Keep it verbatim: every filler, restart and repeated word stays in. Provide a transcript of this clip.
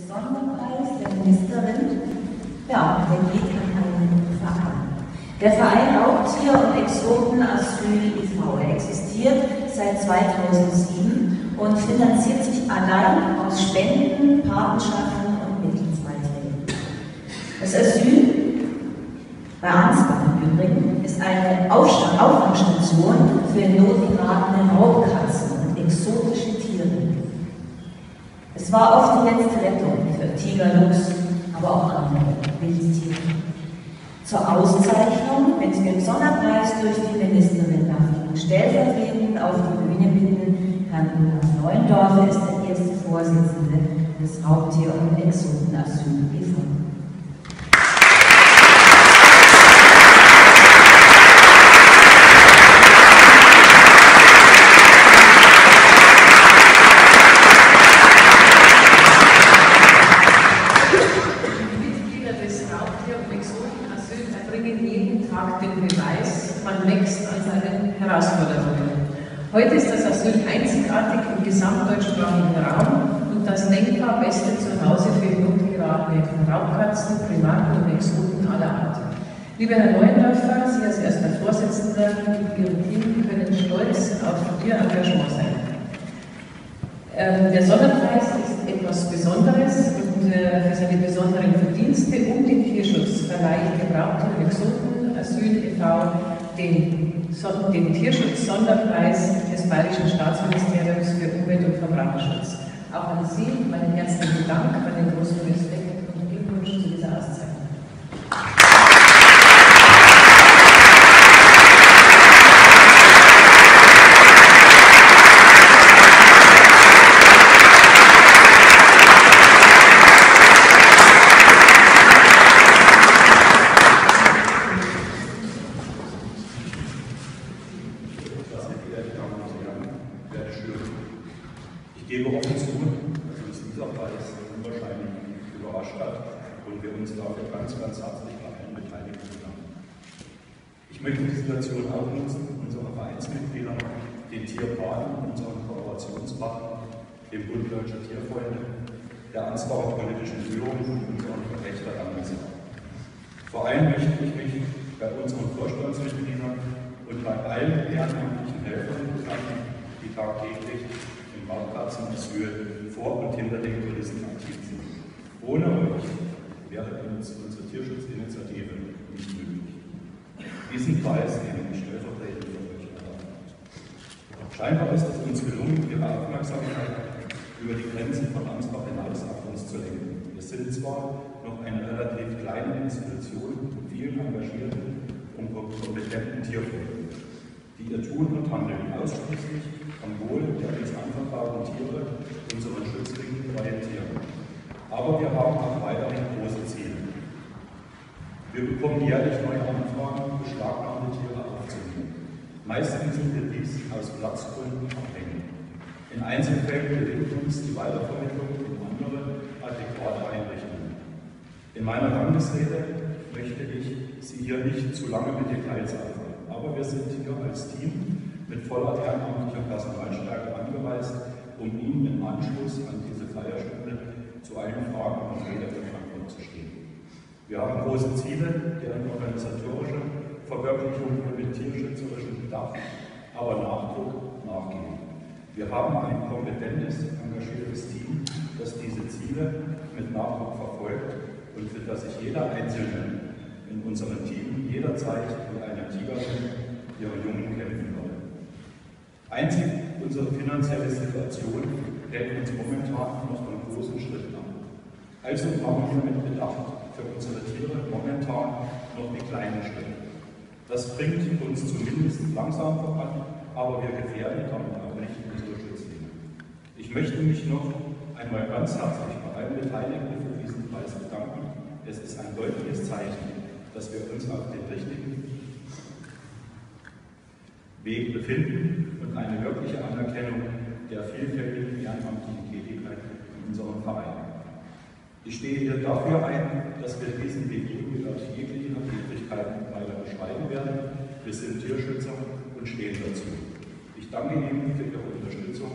Sonderpreis der Ministerin, ja, der geht an einen Verein. Der Verein Raubtier- und Exotenasyl e V Er existiert seit zweitausendsieben und finanziert sich allein aus Spenden, Patenschaften und Mitgliedsbeiträgen. Das Asyl bei Ansbach im Übrigen ist eine Auffangstation für in Not geratene Raubkatzen und exotische Tiere. Es war oft die letzte Rettung für Tiger, Luchs, aber auch andere Wildtiere. Zur Auszeichnung mit dem Sonderpreis durch die Ministerin darf ich stellvertretend auf die Bühne bitten, Herrn Olaf Neuendorfer ist der erste Vorsitzende des Raubtier- und Exotenasyl e V den Beweis, man wächst an seinen Herausforderungen. Heute ist das Asyl einzigartig im gesamtdeutschsprachigen Raum und das denkbar beste Zuhause für in Not geratene Raubkatzen, Primaten und Exoten aller Art. Lieber Herr Neuendorfer, Sie als erster Vorsitzender und Ihr Team können stolz auf Ihr Engagement sein. Ähm, der Sonderpreis ist etwas Besonderes und äh, für seine besonderen Verdienste um den Tierschutz verleihe ich dem Raubtier- und Exotenasyl e V den, den Tierschutz-Sonderpreis des Bayerischen Staatsministeriums für Umwelt- und Verbraucherschutz. Auch an Sie meinen herzlichen Dank, meinen großen Respekt und Glückwunsch zu dieser Auszeichnung. Ich gebe offen zu, dass uns dieser Preis unwahrscheinlich überrascht hat und wir uns dafür ganz, ganz herzlich bei allen Beteiligten bedanken. Ich möchte die Situation auch nutzen, unsere Vereinsmitglieder, den Tierpaten, unseren Kooperationspartnern, dem Bund Deutscher Tierfreunde, der Ansbacher politischen Führung und unseren Verfechter Danke sagen. Vor allem möchte ich mich bei unseren Vorstandsmitgliedern und bei allen ehrenamtlichen Helfern bedanken, die tagtäglich Raubkatzenasyl vor und hinter den Kulissen aktiv sind. Ohne euch wäre uns unsere Tierschutzinitiative nicht möglich. Diesen Preis nehme ich stellvertretend für euch an. Scheinbar ist es uns gelungen, Ihre Aufmerksamkeit über die Grenzen von Ansbach hinaus auf uns zu lenken. Wir sind zwar noch eine relativ kleine Institution mit vielen engagierten und kompetenten Tierfreunden, die ihr Tun und Handeln ausschließlich am Wohl der uns anvertrauten Tiere, unseren Schutzringen orientieren. Aber wir haben auch weiterhin große Ziele. Wir bekommen jährlich neue Anfragen, beschlagnahmte Tiere aufzunehmen. Meistens sind wir dies aus Platzgründen abhängig. In Einzelfällen gelingt uns die Weitervermittlung in andere adäquate Einrichtungen. In meiner Dankesrede möchte ich Sie hier nicht zu lange mit Details aufhalten, aber wir sind hier als Team mit voller ehrenamtlicher Personalstärke angereist, um Ihnen im Anschluss an diese Feierstunde zu allen Fragen und Rede zur Antwort zu stehen. Wir haben große Ziele, deren organisatorische Verwirklichung mit tierschützerischem Bedarf, aber Nachdruck nachgehen. Wir haben ein kompetentes, engagiertes Team, das diese Ziele mit Nachdruck verfolgt und für das sich jeder Einzelne in unserem Team jederzeit mit einer Tigerin ihre Jungen kämpfen wird. Einzig unsere finanzielle Situation hält uns momentan noch einen großen Schritt ab. Also machen wir mit Bedacht für unsere Tiere momentan noch die kleinen Schritte. Das bringt uns zumindest langsam voran, aber wir gefährden damit auch nicht unsere Schutzlinie. Ich möchte mich noch einmal ganz herzlich bei allen Beteiligten für diesen Preis bedanken. Es ist ein deutliches Zeichen, dass wir uns auf dem richtigen Weg befinden und eine wirkliche Anerkennung der vielfältigen ehrenamtlichen Tätigkeit in unserem Verein. Ich stehe hier dafür ein, dass wir diesen Weg ungeirrt jeglicher Tätigkeiten weiter beschreiben werden. Wir sind Tierschützer und stehen dazu. Ich danke Ihnen für Ihre Unterstützung.